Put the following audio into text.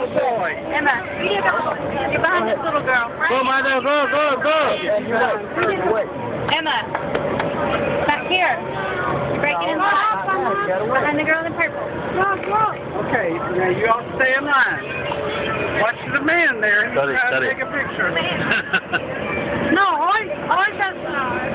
little boy. Emma, you're behind this little girl. Go, Madhav, go. Emma, back here. You're breaking in line. Behind the girl in purple. Okay, now you all stay in line. Watch the man there. He's trying to take a picture. No, always outside.